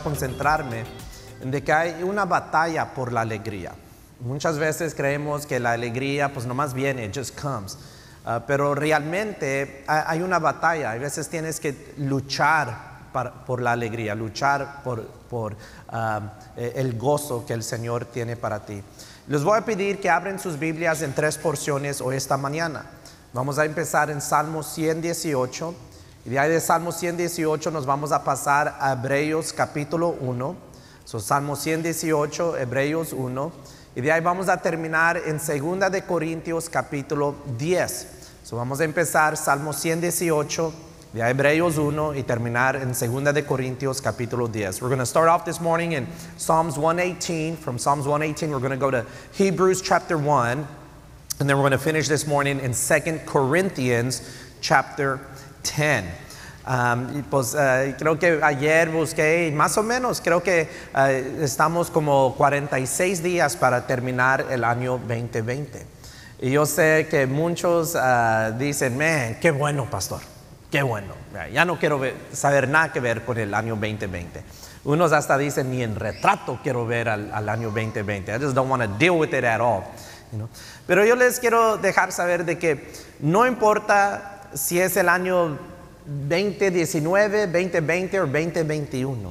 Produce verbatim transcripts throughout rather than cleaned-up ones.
concentrarme en de que hay una batalla por la alegría. Muchas veces creemos que la alegría pues nomás viene, it just comes. Uh, pero realmente hay una batalla. A veces tienes que luchar para, por la alegría, luchar por, por uh, el gozo que el Señor tiene para ti. Les voy a pedir que abren sus Biblias en tres porciones hoy esta mañana. Vamos a empezar en Salmo ciento dieciocho. Y de ahí de Salmo ciento dieciocho nos vamos a pasar a Hebreos capítulo uno. So, Salmo ciento dieciocho, Hebreos uno. Y de ahí vamos a terminar en segunda de Corintios capítulo diez. So, vamos a empezar Salmo ciento dieciocho, de ahí Hebreos uno y terminar en segunda de Corintios capítulo diez. We're going to start off this morning in Psalms one eighteen. From Psalms one eighteen, we're going to go to Hebrews chapter one. And then we're going to finish this morning in Second Corinthians chapter ten. Um, y pues uh, creo que ayer busqué, más o menos, creo que uh, estamos como cuarenta y seis días para terminar el año veinte veinte. Y yo sé que muchos uh, dicen, man, qué bueno, pastor, qué bueno. Ya no quiero ver, saber nada que ver con el año veinte veinte. Unos hasta dicen, ni en retrato quiero ver al, al año veinte veinte. I just don't want to deal with it at all. You know? Pero yo les quiero dejar saber de que no importa si es el año veinte diecinueve, veinte veinte o veinte veintiuno.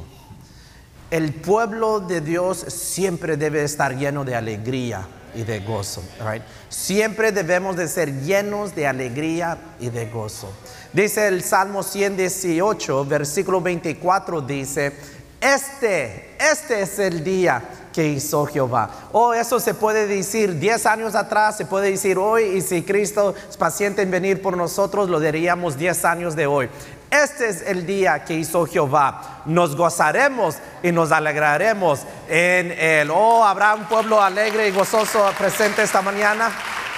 El pueblo de Dios siempre debe estar lleno de alegría y de gozo. Right? Siempre debemos de ser llenos de alegría y de gozo. Dice el Salmo ciento dieciocho, versículo veinticuatro, dice, este, este es el día que hizo Jehová. Oh, eso se puede decir diez años atrás, se puede decir hoy, y si Cristo es paciente en venir por nosotros, lo diríamos diez años de hoy. Este es el día que hizo Jehová. Nos gozaremos y nos alegraremos en él. Oh, ¿habrá un pueblo alegre y gozoso presente esta mañana?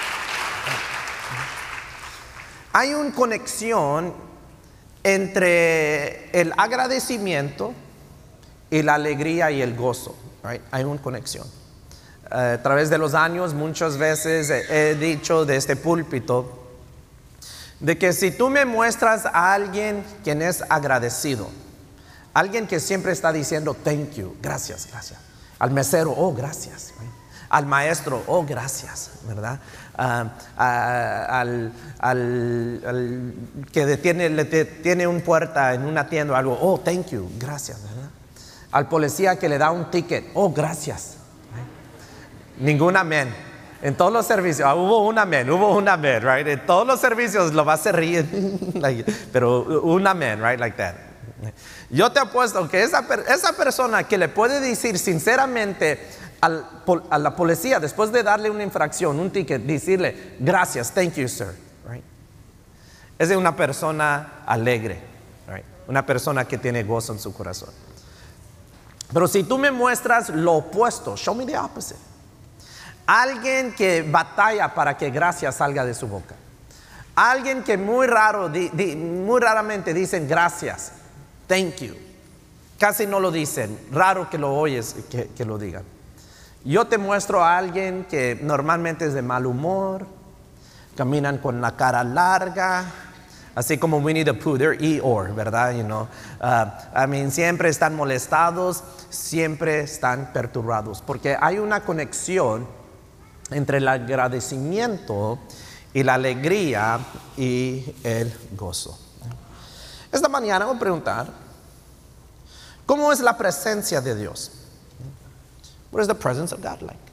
Hay una conexión entre el agradecimiento y la alegría y el gozo. Right? Hay una conexión. Uh, a través de los años muchas veces he, he dicho de este púlpito de que si tú me muestras a alguien quien es agradecido, alguien que siempre está diciendo thank you, gracias, gracias, al mesero, oh gracias, right? Al maestro, oh gracias, ¿verdad? Uh, uh, al, al, al que detiene, le detiene una puerta en una tienda o algo, oh thank you, gracias, ¿verdad? Al policía que le da un ticket, oh gracias. Ningún amén. En todos los servicios, ah, hubo un amén, hubo un amén, right? En todos los servicios lo vas a reír, like, pero un amén, right? Like that. Yo te apuesto que esa, esa persona que le puede decir sinceramente al, a la policía, después de darle una infracción, un ticket, decirle gracias, thank you sir, right? Es de una persona alegre, right? Una persona que tiene gozo en su corazón. Pero si tú me muestras lo opuesto, show me the opposite. Alguien que batalla para que gracias salga de su boca. Alguien que muy raro, di, di, muy raramente dicen gracias, thank you. Casi no lo dicen, raro que lo oyes que, que lo digan. Yo te muestro a alguien que normalmente es de mal humor, caminan con la cara larga, así como Winnie the Pooh, they're Eeyore, ¿verdad? You know, uh, I mean, siempre están molestados, siempre están perturbados, porque hay una conexión entre el agradecimiento y la alegría y el gozo. Esta mañana voy a preguntar, ¿cómo es la presencia de Dios? What is the presence of God like?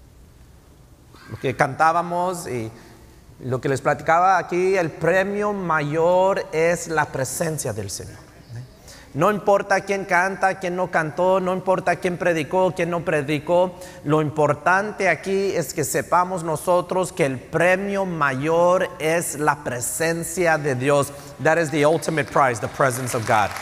Lo que cantábamos y lo que les platicaba aquí, el premio mayor es la presencia del Señor. No importa quién canta, quién no cantó, no importa quién predicó, quién no predicó. Lo importante aquí es que sepamos nosotros que el premio mayor es la presencia de Dios. That is the ultimate prize, the presence of God.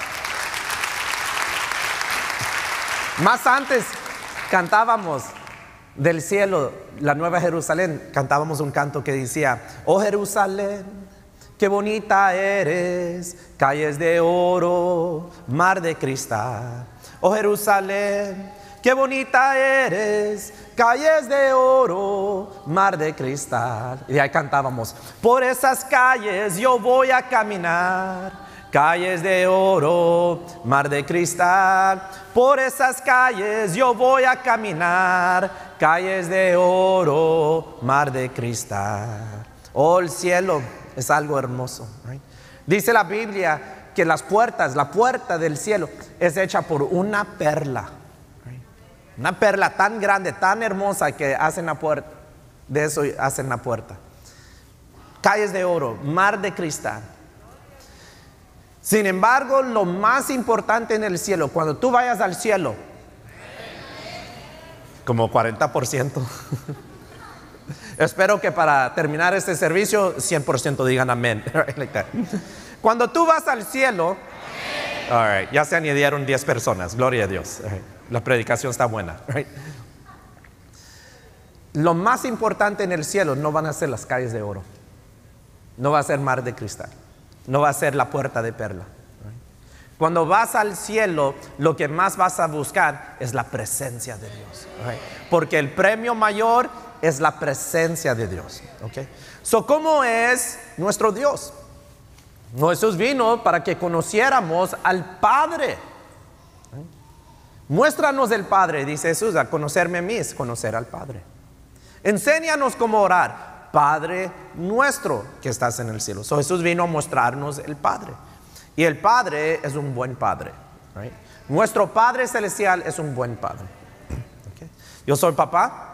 Más antes cantábamos del cielo, la Nueva Jerusalén, cantábamos un canto que decía, oh Jerusalén, qué bonita eres, calles de oro, mar de cristal. Oh Jerusalén, qué bonita eres, calles de oro, mar de cristal. Y ahí cantábamos, por esas calles yo voy a caminar, calles de oro, mar de cristal. Por esas calles yo voy a caminar, calles de oro, mar de cristal. Oh, el cielo es algo hermoso, right? Dice la Biblia que las puertas, la puerta del cielo es hecha por una perla, right? Una perla tan grande, tan hermosa que hacen la puerta. De eso hacen la puerta. Calles de oro, mar de cristal. Sin embargo, lo más importante en el cielo, cuando tú vayas al cielo, como cuarenta por ciento. Espero que para terminar este servicio cien por ciento digan amén. Cuando tú vas al cielo, all right, ya se añadieron diez personas, gloria a Dios. La predicación está buena, right? Lo más importante en el cielo no van a ser las calles de oro, no va a ser mar de cristal, no va a ser la puerta de perla. Cuando vas al cielo, lo que más vas a buscar es la presencia de Dios, right? Porque el premio mayor es la presencia de Dios, okay? So, ¿cómo es nuestro Dios? Jesús vino para que conociéramos al Padre. Muéstranos el Padre, dice Jesús. A conocerme a mí es conocer al Padre. Enséñanos cómo orar. Padre nuestro que estás en el cielo. So, Jesús vino a mostrarnos el Padre. Y el Padre es un buen Padre, right? Nuestro Padre celestial es un buen Padre, okay? Yo soy papá.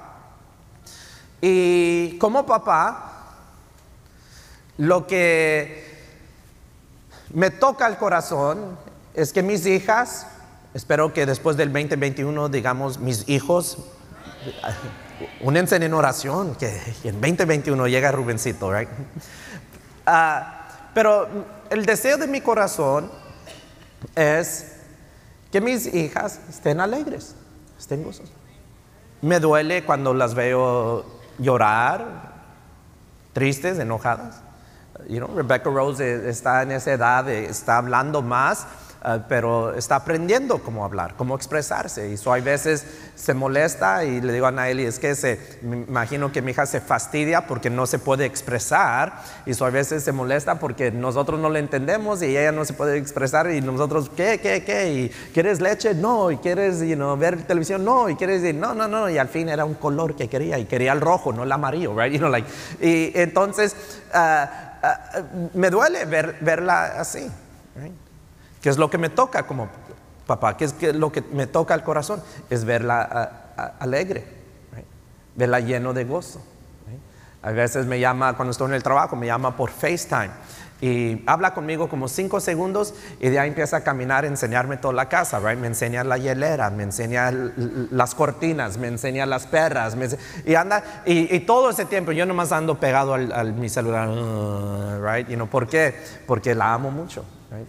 Y como papá, lo que me toca el corazón es que mis hijas, espero que después del veinte veintiuno, digamos, mis hijos, únense en oración, que en veinte veintiuno llega Rubencito, right? Uh, pero el deseo de mi corazón es que mis hijas estén alegres, estén gozosas. Me duele cuando las veo llorar, tristes, enojadas. You know, Rebecca Rose está en esa edad, está hablando más, uh, pero está aprendiendo cómo hablar, cómo expresarse. Y so, hay veces se molesta y le digo a Naeli, es que se, me imagino que mi hija se fastidia porque no se puede expresar. Y so, hay veces se molesta porque nosotros no le entendemos y ella no se puede expresar. Y nosotros, ¿qué, qué, qué? ¿Y quieres leche? No. ¿Y quieres you know, ver televisión? No. ¿Y quieres decir? No, no, no. Y al fin era un color que quería. Y quería el rojo, no el amarillo, right? You know, like, y entonces... Uh, Uh, me duele ver, verla así, right? ¿Qué es lo que me toca como papá? ¿Qué es que lo que me toca al corazón? Es verla uh, uh, alegre, right? Verla lleno de gozo, right? A veces me llama, cuando estoy en el trabajo, me llama por FaceTime y habla conmigo como cinco segundos y de ahí empieza a caminar, a enseñarme toda la casa, right? Me enseña la hielera, me enseña las cortinas, me enseña las perras, me enseña, y anda, y, y todo ese tiempo yo nomás ando pegado al, al mi celular, uh, right? You know, ¿por qué? Porque la amo mucho, right?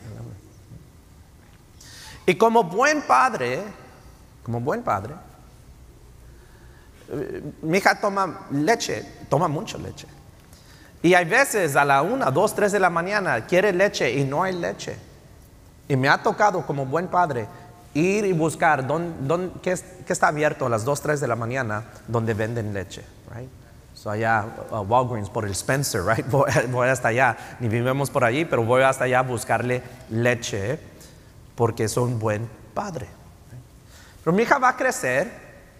Y como buen padre, como buen padre, mi hija toma leche, toma mucha leche. Y hay veces a la una, dos, tres de la mañana quiere leche y no hay leche. Y me ha tocado como buen padre ir y buscar dónde, dónde, qué, qué está abierto a las dos, tres de la mañana donde venden leche, right? So allá, uh, Walgreens por el Spencer, right? Voy, voy hasta allá, ni vivimos por allí, pero voy hasta allá a buscarle leche porque soy un buen padre. Right? Pero mi hija va a crecer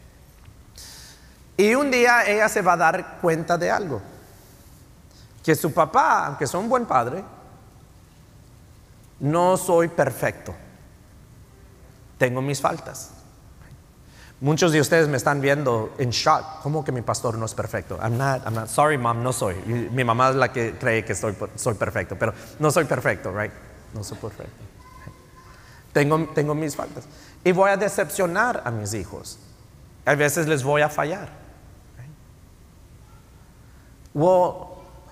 y un día ella se va a dar cuenta de algo. Que su papá, aunque soy un buen padre, no soy perfecto. Tengo mis faltas. Muchos de ustedes me están viendo en shock. ¿Cómo que mi pastor no es perfecto? I'm not, I'm not. Sorry, mom, no soy. Mi mamá es la que cree que soy, soy perfecto, pero no soy perfecto, right? No soy perfecto. Tengo, tengo mis faltas. Y voy a decepcionar a mis hijos. A veces les voy a fallar. Right? Well,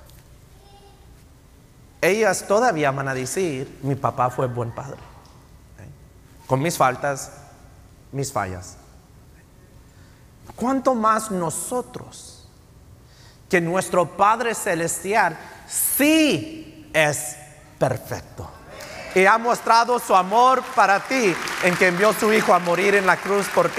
ellas todavía van a decir, mi papá fue buen padre, ¿eh? Con mis faltas, mis fallas. ¿Cuánto más nosotros, que nuestro Padre Celestial sí es perfecto y ha mostrado su amor para ti en que envió a su Hijo a morir en la cruz por ti?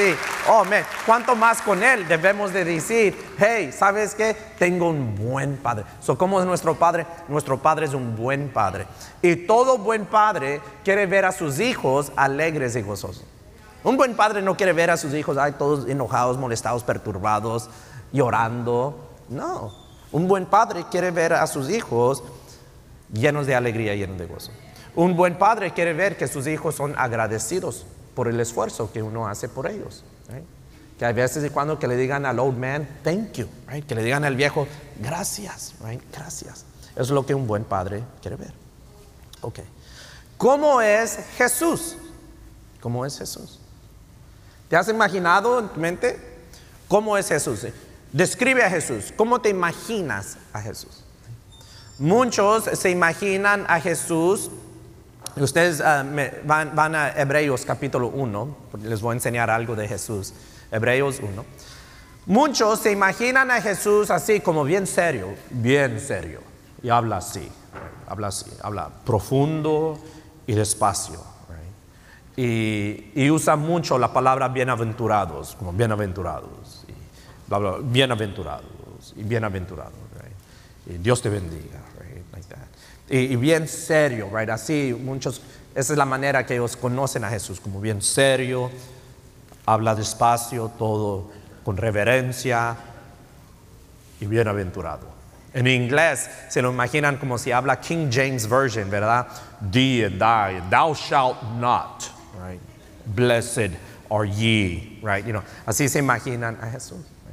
Oh, man, ¿cuánto más con Él debemos de decir, hey, ¿sabes qué? Tengo un buen Padre. So, ¿cómo es nuestro Padre? Nuestro Padre es un buen Padre. Y todo buen Padre quiere ver a sus hijos alegres y gozosos. Un buen padre no quiere ver a sus hijos, ay, todos enojados, molestados, perturbados, llorando. No, un buen padre quiere ver a sus hijos llenos de alegría, llenos de gozo. Un buen padre quiere ver que sus hijos son agradecidos por el esfuerzo que uno hace por ellos. Right? Que hay veces y cuando que le digan al old man, thank you. Right? Que le digan al viejo, gracias. Right? Gracias. Eso es lo que un buen padre quiere ver. Ok. ¿Cómo es Jesús? ¿Cómo es Jesús? ¿Te has imaginado en tu mente cómo es Jesús? Describe a Jesús. ¿Cómo te imaginas a Jesús? Muchos se imaginan a Jesús. Ustedes uh, me, van, van a Hebreos capítulo uno. Les voy a enseñar algo de Jesús. Hebreos uno. Muchos se imaginan a Jesús así como bien serio. Bien serio. Y habla así. Habla así. Habla profundo y despacio. Y, y usa mucho la palabra bienaventurados, como bienaventurados, y bla, bla, bienaventurados, y bienaventurados, right? Y Dios te bendiga, right? Like that. Y, y bien serio, right? Así, muchos, esa es la manera que ellos conocen a Jesús, como bien serio, habla despacio, todo con reverencia, y bienaventurado. En inglés se lo imaginan como si habla King James Version, ¿verdad? Thee and thy, thou shalt not. Right? Blessed are ye, right? You know, así se imaginan a Jesús. Right?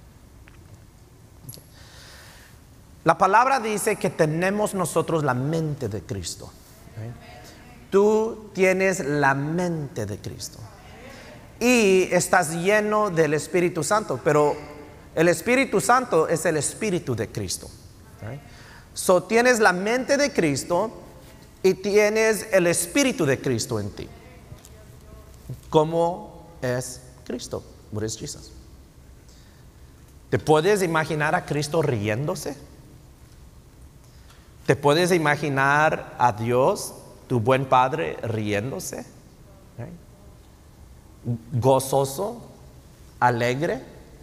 Okay. La palabra dice que tenemos nosotros la mente de Cristo. Right? Tú tienes la mente de Cristo y estás lleno del Espíritu Santo, pero el Espíritu Santo es el Espíritu de Cristo. Right? So tienes la mente de Cristo y tienes el Espíritu de Cristo en ti. ¿Cómo es Cristo? What is Jesus? ¿Te puedes imaginar a Cristo riéndose? ¿Te puedes imaginar a Dios, tu buen Padre, riéndose? Right? Gozoso, alegre.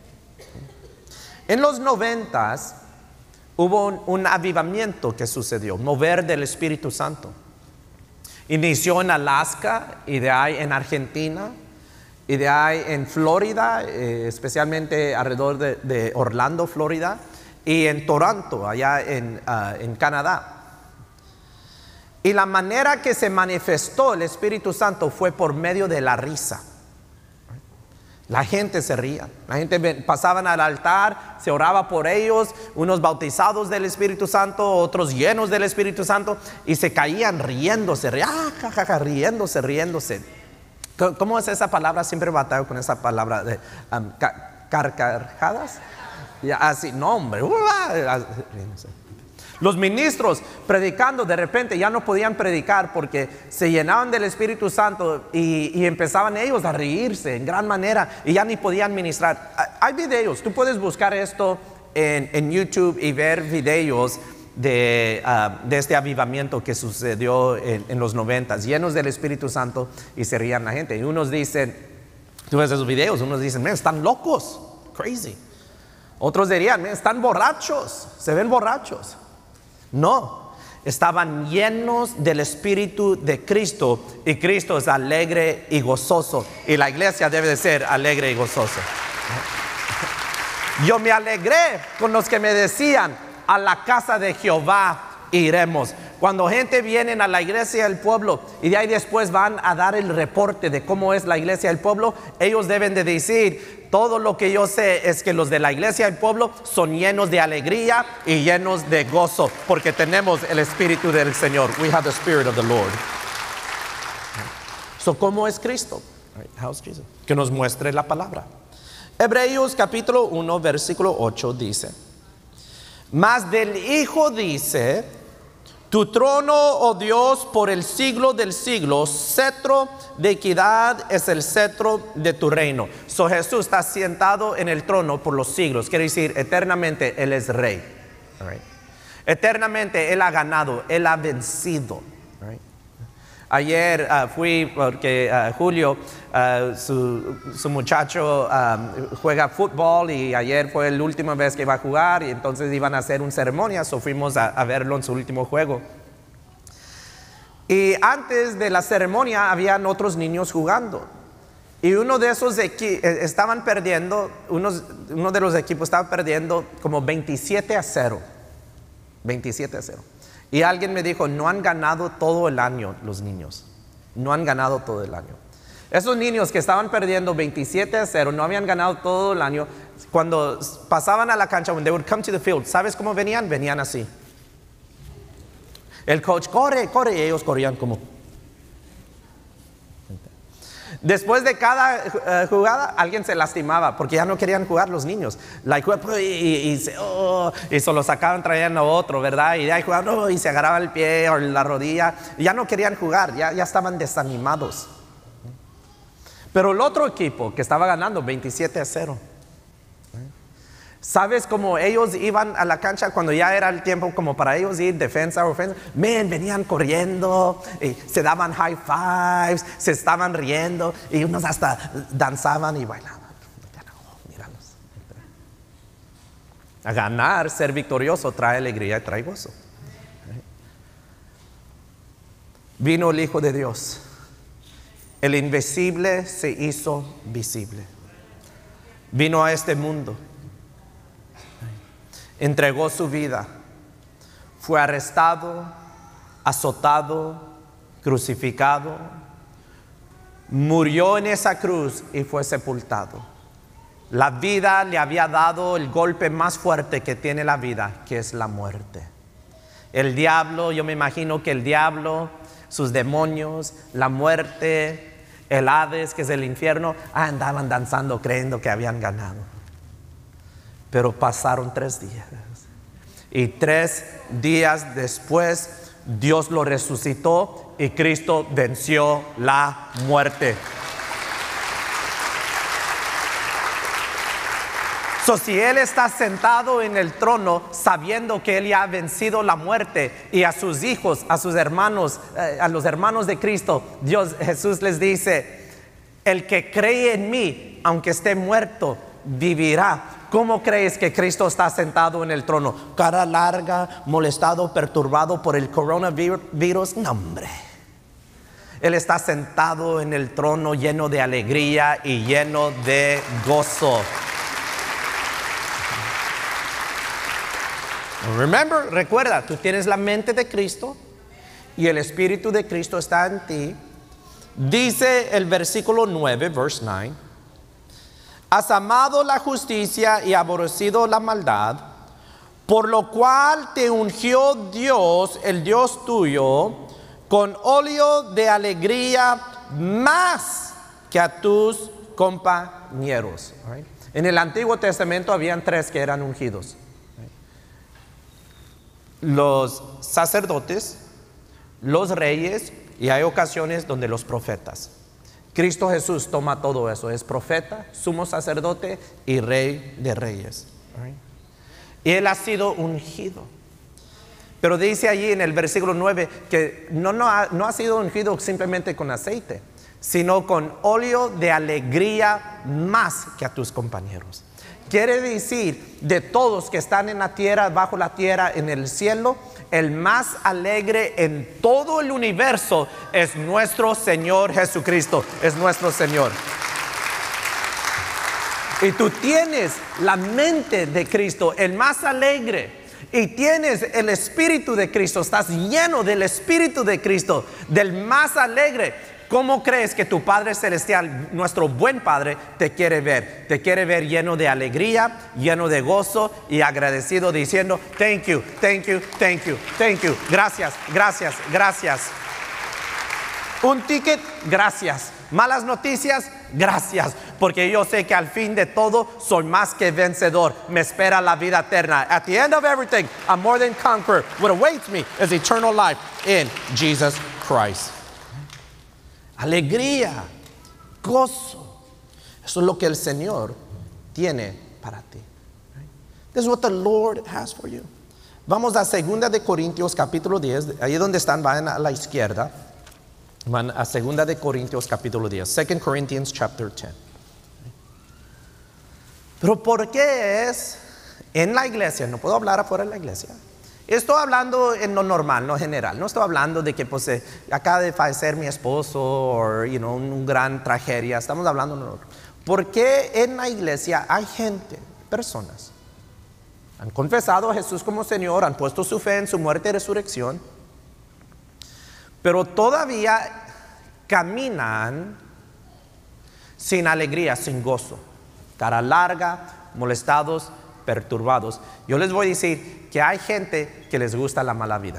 En los noventas hubo un, un avivamiento que sucedió, mover del Espíritu Santo. Inició en Alaska y de ahí en Argentina y de ahí en Florida, eh, especialmente alrededor de, de Orlando, Florida, y en Toronto, allá en, uh, en Canadá. Y la manera que se manifestó el Espíritu Santo fue por medio de la risa. La gente se ría, la gente pasaban al altar, se oraba por ellos, unos bautizados del Espíritu Santo, otros llenos del Espíritu Santo, y se caían riéndose, ri- ah, ja, ja, ja, riéndose, riéndose. ¿Cómo es esa palabra? Siempre batallo con esa palabra de um, ca- carcajadas. Ya, así, no hombre, uh, ah, riéndose. Los ministros predicando de repente ya no podían predicar porque se llenaban del Espíritu Santo y, y empezaban ellos a reírse en gran manera y ya ni podían ministrar. Hay videos, tú puedes buscar esto en, en YouTube y ver videos de, uh, de este avivamiento que sucedió en, en los noventas, llenos del Espíritu Santo, y se rían la gente. Y unos dicen, tú ves esos videos, unos dicen, man, están locos, crazy. Otros dirían, man, están borrachos, se ven borrachos. No, estaban llenos del Espíritu de Cristo, y Cristo es alegre y gozoso, y la iglesia debe de ser alegre y gozosa. Yo me alegré con los que me decían, a la casa de Jehová iremos. Cuando gente viene a la iglesia del pueblo y de ahí después van a dar el reporte de cómo es la iglesia del pueblo, ellos deben de decir, todo lo que yo sé es que los de la iglesia del pueblo son llenos de alegría y llenos de gozo, porque tenemos el Espíritu del Señor. We have the Spirit of the Lord. So, ¿cómo es Cristo? How's Jesus? Que nos muestre la palabra. Hebreos capítulo uno versículo ocho dice, mas del Hijo dice, tu trono, oh Dios, por el siglo del siglo, cetro de equidad es el cetro de tu reino. So Jesús está sentado en el trono por los siglos, quiere decir eternamente Él es rey. All right. Eternamente Él ha ganado, Él ha vencido. All right. Ayer uh, fui porque uh, Julio, uh, su, su muchacho um, juega fútbol y ayer fue la última vez que iba a jugar y entonces iban a hacer una ceremonia, so fuimos a, a verlo en su último juego. Y antes de la ceremonia habían otros niños jugando. Y uno de esos equipos estaban perdiendo, unos, uno de los equipos estaba perdiendo como veintisiete a cero. veintisiete a cero. Y alguien me dijo, no han ganado todo el año los niños. No han ganado todo el año. Esos niños que estaban perdiendo veintisiete a cero, no habían ganado todo el año. Cuando pasaban a la cancha, when they would come to the field, ¿sabes cómo venían? Venían así. El coach, corre, corre, y ellos corrían como. Después de cada uh, jugada, alguien se lastimaba porque ya no querían jugar los niños. Like, y, y, y, se, oh, y se lo sacaban, traían a otro, ¿verdad? Y de ahí jugaban, oh, y se agarraba el pie o la rodilla. Y ya no querían jugar, ya, ya estaban desanimados. Pero el otro equipo que estaba ganando veintisiete a cero. ¿Sabes cómo ellos iban a la cancha cuando ya era el tiempo como para ellos ir defensa o ofensa? Man, venían corriendo, y se daban high fives, se estaban riendo y unos hasta danzaban y bailaban. Oh, míralos. A ganar, ser victorioso trae alegría y trae gozo. Vino el Hijo de Dios. El invisible se hizo visible. Vino a este mundo. Entregó su vida, fue arrestado, azotado, crucificado, murió en esa cruz y fue sepultado. La vida le había dado el golpe más fuerte que tiene la vida, que es la muerte. El diablo, yo me imagino que el diablo, sus demonios, la muerte, el Hades, que es el infierno, andaban danzando creyendo que habían ganado. Pero pasaron tres días. Y tres días después, Dios lo resucitó y Cristo venció la muerte. So, si Él está sentado en el trono, sabiendo que Él ya ha vencido la muerte, y a sus hijos, a sus hermanos, eh, a los hermanos de Cristo, Dios, Jesús les dice: el que cree en mí, aunque esté muerto, vivirá. ¿Cómo crees que Cristo está sentado en el trono? Cara larga, molestado, perturbado por el coronavirus. No, hombre. Él está sentado en el trono lleno de alegría y lleno de gozo. Remember, recuerda, tú tienes la mente de Cristo y el Espíritu de Cristo está en ti. Dice el versículo nueve, verse nueve. Has amado la justicia y aborrecido la maldad, por lo cual te ungió Dios, el Dios tuyo, con óleo de alegría más que a tus compañeros. Right? En el Antiguo Testamento habían tres que eran ungidos: los sacerdotes, los reyes, y hay ocasiones donde los profetas. Cristo Jesús toma todo eso, es profeta, sumo sacerdote y rey de reyes. Right? Y Él ha sido ungido. Pero dice allí en el versículo nueve que no, no, ha, no ha sido ungido simplemente con aceite, sino con óleo de alegría más que a tus compañeros. Quiere decir, de todos que están en la tierra, bajo la tierra, en el cielo, el más alegre en todo el universo es nuestro Señor Jesucristo, es nuestro Señor. Y tú tienes la mente de Cristo, el más alegre, y tienes el Espíritu de Cristo, estás lleno del Espíritu de Cristo, del más alegre. ¿Cómo crees que tu Padre Celestial, nuestro buen Padre, te quiere ver? Te quiere ver lleno de alegría, lleno de gozo y agradecido, diciendo: thank you, thank you, thank you, thank you. Gracias, gracias, gracias. Un ticket, gracias. Malas noticias, gracias. Porque yo sé que al fin de todo soy más que vencedor. Me espera la vida eterna. At the end of everything, I'm more than conqueror. What awaits me is eternal life in Jesus Christ. Alegría, gozo. Eso es lo que el Señor tiene para ti. This is what the Lord has for you. Vamos a segunda de Corintios capítulo diez. Ahí donde están, vayan a la izquierda. Van a segunda de Corintios capítulo diez. Second Corinthians chapter ten. Pero ¿por qué es en la iglesia? No puedo hablar afuera de la iglesia. Estoy hablando en lo normal, no general. No estoy hablando de que pues, eh, acaba de fallecer mi esposo o you know, una gran tragedia. Estamos hablando de lo normal. ¿Por qué en la iglesia hay gente, personas, han confesado a Jesús como Señor, han puesto su fe en su muerte y resurrección, pero todavía caminan sin alegría, sin gozo, cara larga, molestados, perturbados? Yo les voy a decir que hay gente que les gusta la mala vida.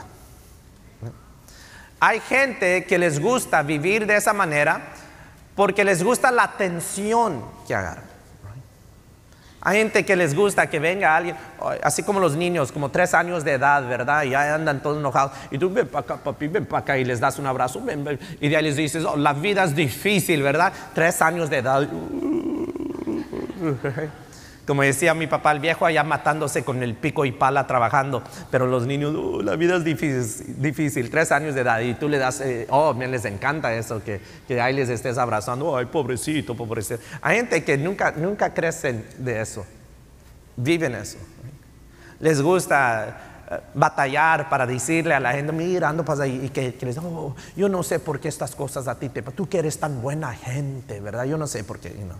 Hay gente que les gusta vivir de esa manera porque les gusta la atención que agarran. Hay gente que les gusta que venga alguien, así como los niños, como tres años de edad, ¿verdad? Y ya andan todos enojados. Y tú, ven para acá, papi, ven para acá. Y les das un abrazo. Ven, ven. Y de ahí les dices, oh, la vida es difícil, ¿verdad? Tres años de edad. Como decía mi papá, el viejo allá matándose con el pico y pala trabajando. Pero los niños, oh, la vida es difícil, difícil, tres años de edad. Y tú le das, eh, oh, me les encanta eso, que, que ahí les estés abrazando. Oh, ay, pobrecito, pobrecito. Hay gente que nunca, nunca crecen de eso. Viven eso. Les gusta uh, batallar para decirle a la gente, mira, ando para ahí. Y que, que les, oh, yo no sé por qué estas cosas a ti te pasan. Tú que eres tan buena gente, ¿verdad? Yo no sé por qué, you know.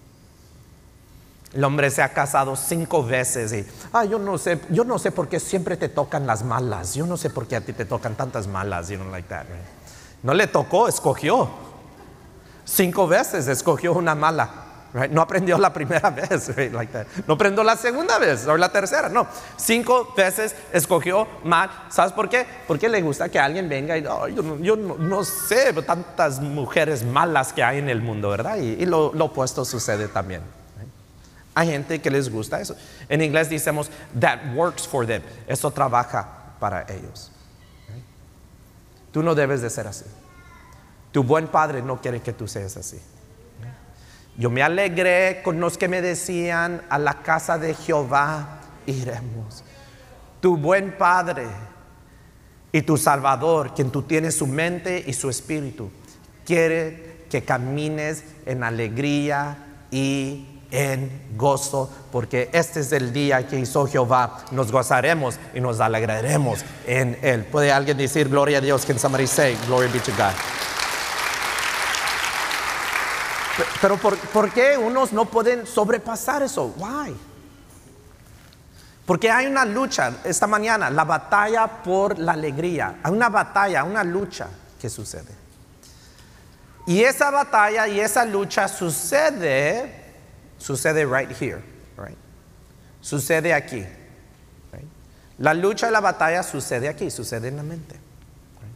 El hombre se ha casado cinco veces y, ah, yo no sé, yo no sé por qué siempre te tocan las malas. Yo no sé por qué a ti te tocan tantas malas, you know, like that, right? No le tocó, escogió. Cinco veces escogió una mala, right? No aprendió la primera vez, right? Like that. No aprendió la segunda vez o la tercera, no. Cinco veces escogió mal. ¿Sabes por qué? Porque le gusta que alguien venga y, oh, yo, no, yo no, no sé, tantas mujeres malas que hay en el mundo, ¿verdad? Y, y lo, lo opuesto sucede también. Hay gente que les gusta eso. En inglés decimos, that works for them. Eso trabaja para ellos. Tú no debes de ser así. Tu buen padre no quiere que tú seas así. Yo me alegré con los que me decían, a la casa de Jehová iremos. Tu buen padre y tu Salvador, quien tú tienes su mente y su espíritu, quiere que camines en alegría y en gozo, porque este es el día que hizo Jehová. Nos gozaremos y nos alegraremos en él. ¿Puede alguien decir gloria a Dios? Can somebody say glory be to God? Pero ¿por, ¿por qué unos no pueden sobrepasar eso? Why? Porque hay una lucha esta mañana, la batalla por la alegría. Hay una batalla, una lucha que sucede. Y esa batalla y esa lucha sucede Sucede right here, right? Sucede aquí, right? La lucha y la batalla sucede aquí, sucede en la mente, right?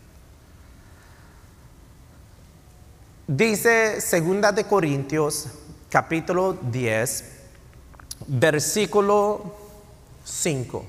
Dice segunda de Corintios capítulo diez versículo cinco: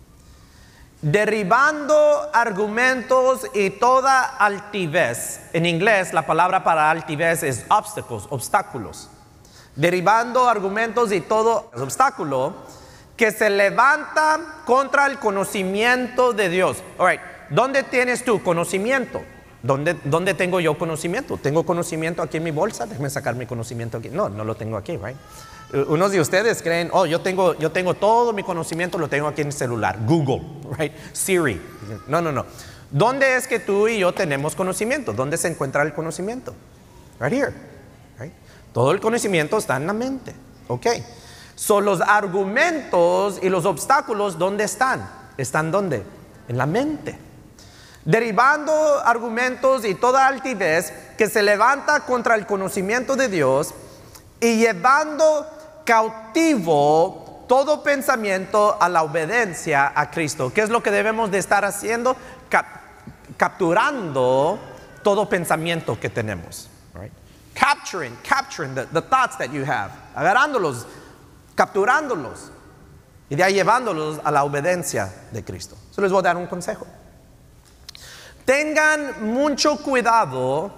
derribando argumentos y toda altivez. En inglés la palabra para altivez es obstacles, obstáculos. Derribando argumentos y todo obstáculo que se levanta contra el conocimiento de Dios. All right, ¿dónde tienes tu conocimiento? ¿Dónde, ¿Dónde tengo yo conocimiento? ¿Tengo conocimiento aquí en mi bolsa? Déjame sacar mi conocimiento aquí. No, no lo tengo aquí, right? Unos de ustedes creen, oh, yo tengo, yo tengo todo mi conocimiento, lo tengo aquí en el celular. Google, right? Siri. No, no, no. ¿Dónde es que tú y yo tenemos conocimiento? ¿Dónde se encuentra el conocimiento? Right here. Right? Todo el conocimiento está en la mente. Ok. Son los argumentos y los obstáculos, ¿dónde están? ¿Están dónde? En la mente. Derribando argumentos y toda altivez que se levanta contra el conocimiento de Dios y llevando cautivo todo pensamiento a la obediencia a Cristo. ¿Qué es lo que debemos de estar haciendo? Cap capturando todo pensamiento que tenemos. Right? Capturing, capturing the, the thoughts that you have. Agarrándolos, capturándolos y de ahí llevándolos a la obediencia de Cristo. Yo les voy a dar un consejo. Tengan mucho cuidado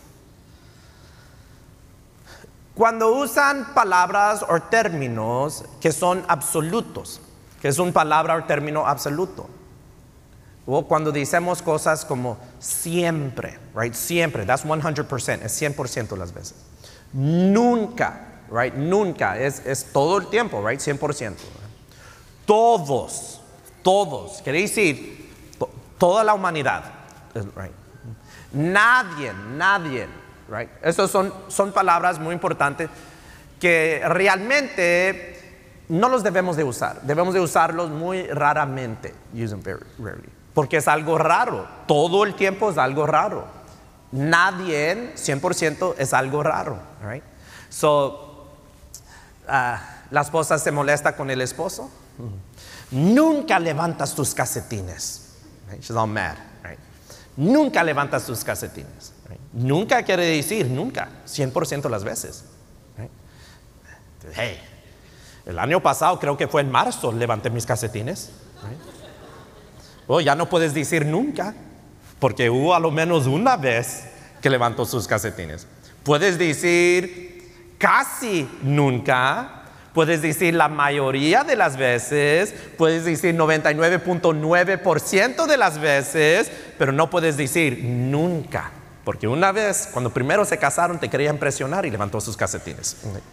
cuando usan palabras o términos que son absolutos. Que es una palabra o término absoluto. O cuando decimos cosas como siempre, right? Siempre, that's one hundred percent, es cien por ciento las veces. Nunca, right? Nunca, es, es todo el tiempo, right? cien por ciento. Right? Todos, todos, quiere decir, to, toda la humanidad, right? Nadie, nadie, right? Esas son, son palabras muy importantes que realmente no los debemos de usar. Debemos de usarlos muy raramente. Use them very rarely. Porque es algo raro. Todo el tiempo es algo raro. Nadie, cien por ciento, es algo raro. Right? So, uh, la esposa se molesta con el esposo. Mm-hmm. Nunca levantas tus calcetines. Right? She's all mad. Right? Nunca levantas tus calcetines. Right? Nunca quiere decir nunca. cien por ciento las veces. Right? Hey, el año pasado, creo que fue en marzo, levanté mis calcetines. Right? Oh, ya no puedes decir nunca, porque hubo a lo menos una vez que levantó sus calcetines. Puedes decir casi nunca, puedes decir la mayoría de las veces, puedes decir noventa y nueve punto nueve por ciento de las veces, pero no puedes decir nunca, porque una vez, cuando primero se casaron, te quería impresionar y levantó sus calcetines.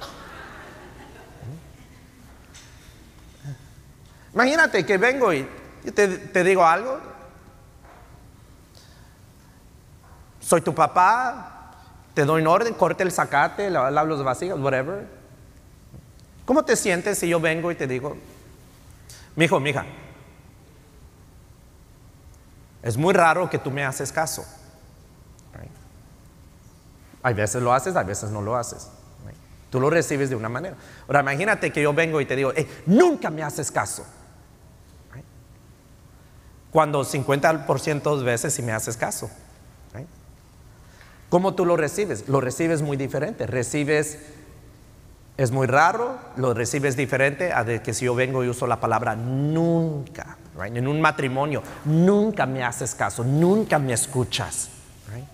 Imagínate que vengo y te, te digo algo. Soy tu papá, te doy un orden, corte el zacate, lava los vasijas, whatever. ¿Cómo te sientes si yo vengo y te digo, mijo, mija, es muy raro que tú me haces caso? Right? Hay veces lo haces, hay veces no lo haces. Right? Tú lo recibes de una manera. Ahora imagínate que yo vengo y te digo, hey, nunca me haces caso. Cuando cincuenta por ciento de veces sí me haces caso. Right? ¿Cómo tú lo recibes? Lo recibes muy diferente. Recibes, es muy raro, lo recibes diferente a de que si yo vengo y uso la palabra nunca. Right? En un matrimonio, nunca me haces caso, nunca me escuchas. Right?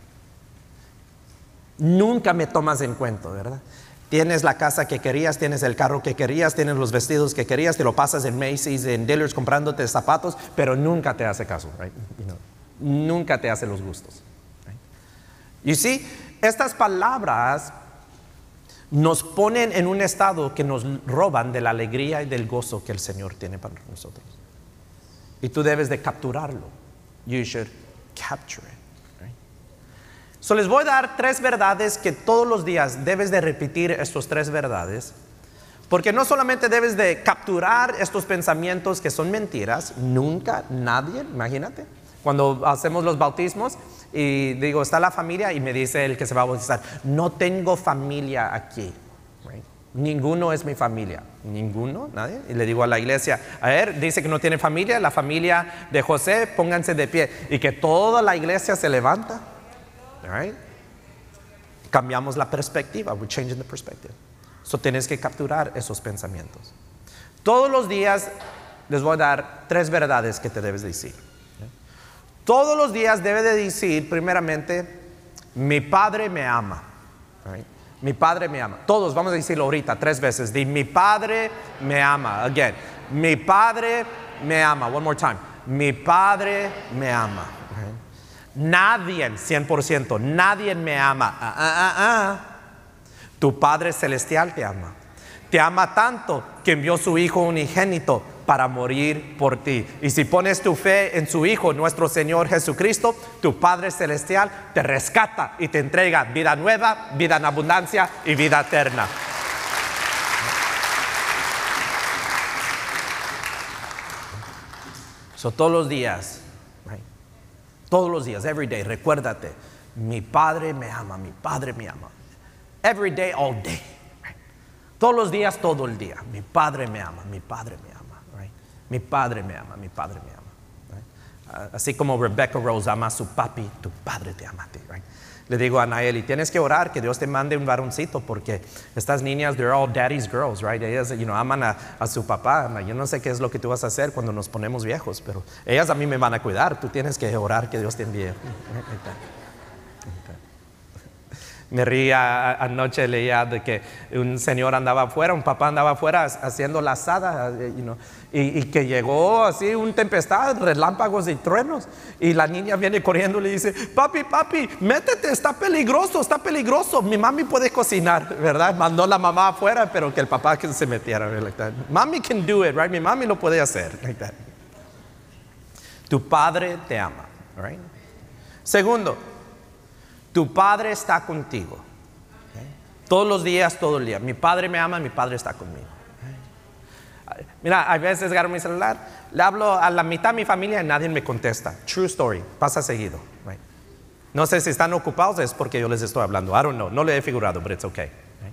Nunca me tomas en cuenta, ¿verdad? Tienes la casa que querías, tienes el carro que querías, tienes los vestidos que querías, te lo pasas en Macy's, en Dillard's comprándote zapatos, pero nunca te hace caso, right? You know, nunca te hace los gustos. Right? You see, estas palabras nos ponen en un estado que nos roban de la alegría y del gozo que el Señor tiene para nosotros. Y tú debes de capturarlo. You should capture it. So les voy a dar tres verdades que todos los días debes de repetir estos tres verdades, porque no solamente debes de capturar estos pensamientos que son mentiras, nunca, nadie, imagínate, cuando hacemos los bautismos y digo, está la familia y me dice el que se va a bautizar, no tengo familia aquí, right? Ninguno es mi familia, ninguno, nadie, y le digo a la iglesia, a ver, dice que no tiene familia, la familia de José, pónganse de pie, y que toda la iglesia se levanta. Right? Cambiamos la perspectiva. We're changing the perspective. So tienes que capturar esos pensamientos. Todos los días les voy a dar tres verdades que te debes decir. ¿Okay? Todos los días debes de decir, primeramente, mi padre me ama. Right? Mi padre me ama. Todos vamos a decirlo ahorita tres veces. Di, mi padre me ama. Again. Mi padre me ama. One more time. Mi padre me ama. Right? Nadie, cien por ciento, nadie me ama. Ah, ah, ah, ah. Tu Padre Celestial te ama. Te ama tanto que envió su Hijo unigénito para morir por ti. Y si pones tu fe en su Hijo, nuestro Señor Jesucristo, tu Padre Celestial te rescata y te entrega vida nueva, vida en abundancia y vida eterna. So, todos los días, right? Todos los días, every day, recuérdate, mi Padre me ama, mi Padre me ama. Every day, all day. Right? Todos los días, todo el día. Mi Padre me ama, mi Padre me ama. Right? Mi Padre me ama, mi Padre me ama. Right? Uh, así como Rebecca Rose ama a su papi, tu Padre te ama a ti. Right? Le digo a Nayeli, tienes que orar que Dios te mande un varoncito, porque estas niñas, they're all daddy's girls, right? Ellas, you know, aman a, a su papá. Yo no sé qué es lo que tú vas a hacer cuando nos ponemos viejos, pero ellas a mí me van a cuidar. Tú tienes que orar que Dios te envíe. Me ría anoche, leía de que un señor andaba afuera, un papá andaba afuera haciendo la asada, you know, y, y que llegó así un tempestad, relámpagos y truenos, y la niña viene corriendo y le dice, papi, papi, métete, está peligroso, está peligroso, mi mami puede cocinar, ¿verdad? Mandó la mamá afuera, pero que el papá que se metiera, like that. Mami can do it, right? Mi mami lo puede hacer, like that. Tu padre te ama, right? Segundo, tu padre está contigo. Okay. Todos los días, todo el día. Mi padre me ama, mi padre está conmigo. Okay. Mira, a veces agarro mi celular, le hablo a la mitad de mi familia y nadie me contesta. True story, pasa seguido. Right. No sé si están ocupados, es porque yo les estoy hablando. I don't know, no le he figurado, but it's okay. Right.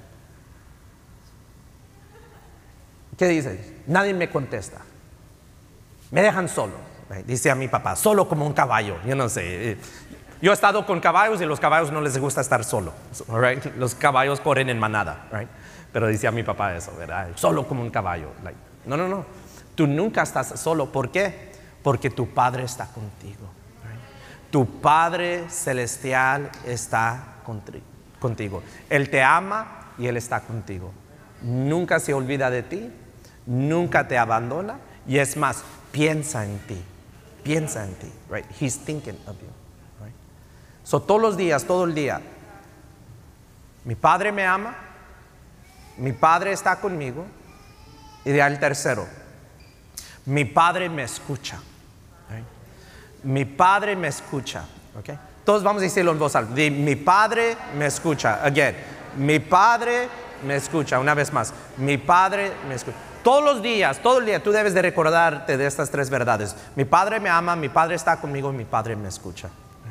¿Qué dices? Nadie me contesta. Me dejan solo. Right. Dice a mi papá, solo como un caballo. Yo no sé. Yo he estado con caballos y los caballos no les gusta estar solo, right? Los caballos corren en manada, right? Pero decía mi papá eso, ¿verdad? Solo como un caballo. Like, no, no, no. Tú nunca estás solo. ¿Por qué? Porque tu Padre está contigo. Right? Tu Padre celestial está contigo. Él te ama y Él está contigo. Nunca se olvida de ti, nunca te abandona y es más, piensa en ti. Piensa en ti, right? He's thinking of you. So, todos los días, todo el día, mi Padre me ama, mi Padre está conmigo, y de ahí el tercero, mi Padre me escucha. Right? Mi Padre me escucha. Okay? Todos vamos a decirlo en voz alta. Mi Padre me escucha. Again, mi Padre me escucha. Una vez más, mi Padre me escucha. Todos los días, todo el día, tú debes de recordarte de estas tres verdades. Mi Padre me ama, mi Padre está conmigo, y mi Padre me escucha.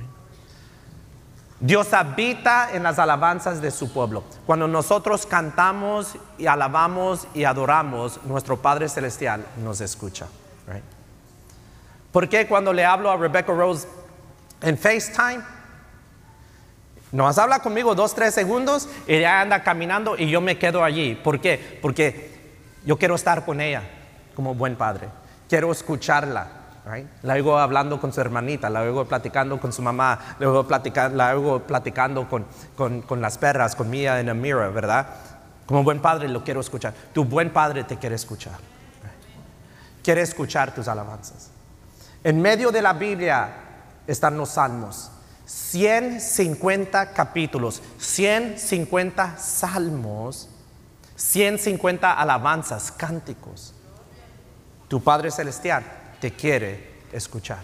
Dios habita en las alabanzas de su pueblo. Cuando nosotros cantamos y alabamos y adoramos, nuestro Padre Celestial nos escucha. Right? ¿Por qué cuando le hablo a Rebecca Rose en FaceTime, nos habla conmigo dos, tres segundos y ella anda caminando y yo me quedo allí? ¿Por qué? Porque yo quiero estar con ella como buen padre. Quiero escucharla. Right? La oigo hablando con su hermanita, la oigo platicando con su mamá, la oigo platicando, la oigo platicando con, con, con las perras, con Mia y Amira, ¿verdad? Como buen padre lo quiero escuchar. Tu buen padre te quiere escuchar. Right? Quiere escuchar tus alabanzas. En medio de la Biblia están los salmos. ciento cincuenta capítulos, ciento cincuenta salmos, ciento cincuenta alabanzas, cánticos. Tu Padre Celestial te quiere escuchar.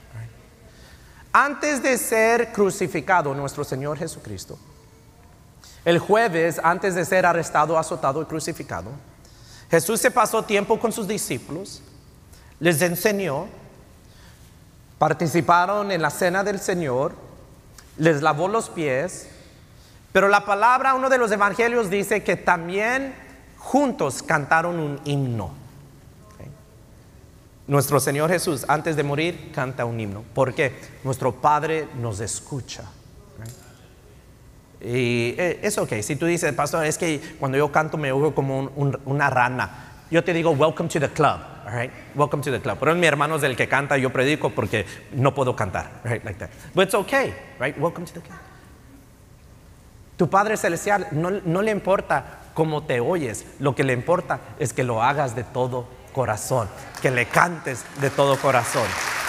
Antes de ser crucificado nuestro Señor Jesucristo, el jueves, antes de ser arrestado, azotado y crucificado, Jesús se pasó tiempo con sus discípulos, les enseñó, participaron en la cena del Señor, les lavó los pies, pero la palabra, uno de los evangelios dice que también juntos cantaron un himno. Nuestro Señor Jesús, antes de morir, canta un himno. ¿Por qué? Nuestro Padre nos escucha. Right? Y es ok. Si tú dices, pastor, es que cuando yo canto me oigo como un, un, una rana. Yo te digo, welcome to the club. All right? Welcome to the club. Pero mi hermano es el que canta, yo predico porque no puedo cantar. Right? Like that. But it's okay. Right? Welcome to the club. Tu Padre Celestial no, no le importa cómo te oyes. Lo que le importa es que lo hagas de todo corazón, que le cantes de todo corazón.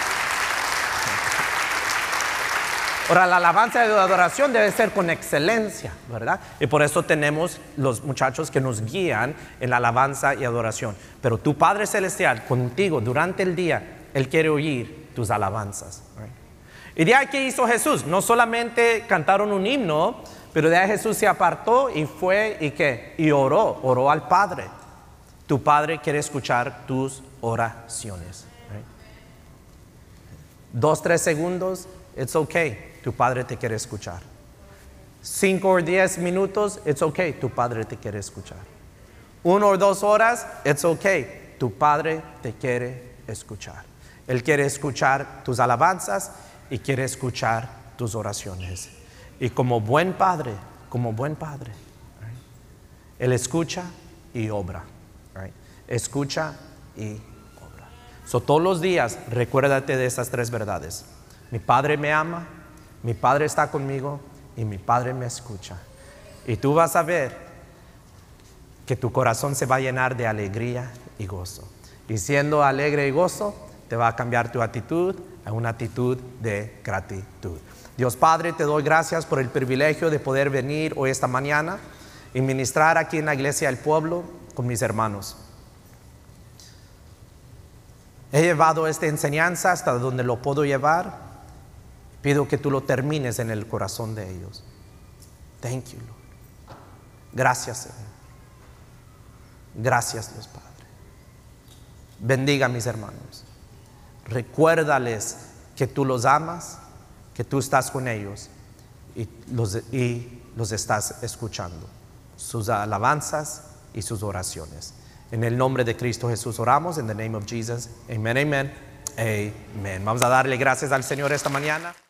Ahora, la alabanza y la adoración debe ser con excelencia, ¿verdad? Y por eso tenemos los muchachos que nos guían en la alabanza y adoración. Pero tu Padre Celestial contigo durante el día, Él quiere oír tus alabanzas. Right? Y de ahí que hizo Jesús, no solamente cantaron un himno, pero de ahí Jesús se apartó y fue y qué, y oró, oró al Padre. Tu Padre quiere escuchar tus oraciones. Right? Dos, tres segundos, it's okay. Tu Padre te quiere escuchar. Cinco o diez minutos, it's okay. Tu Padre te quiere escuchar. Uno o dos horas, it's okay. Tu Padre te quiere escuchar. Él quiere escuchar tus alabanzas y quiere escuchar tus oraciones. Y como buen Padre, como buen Padre, right? Él escucha y obra. Right? Escucha y obra. So, todos los días recuérdate de estas tres verdades. Mi Padre me ama, mi Padre está conmigo y mi Padre me escucha. Y tú vas a ver que tu corazón se va a llenar de alegría y gozo. Y siendo alegre y gozo, te va a cambiar tu actitud a una actitud de gratitud. Dios Padre, te doy gracias por el privilegio de poder venir hoy esta mañana y ministrar aquí en la iglesia del pueblo con mis hermanos. He llevado esta enseñanza hasta donde lo puedo llevar. Pido que tú lo termines en el corazón de ellos. Thank you, Lord. Gracias, Señor. Gracias, Dios Padre. Bendiga a mis hermanos. Recuérdales que tú los amas, que tú estás con ellos y los, y los estás escuchando. Sus alabanzas y sus oraciones. En el nombre de Cristo Jesús oramos. In the name of Jesus. Amen, amen, amen. Vamos a darle gracias al Señor esta mañana.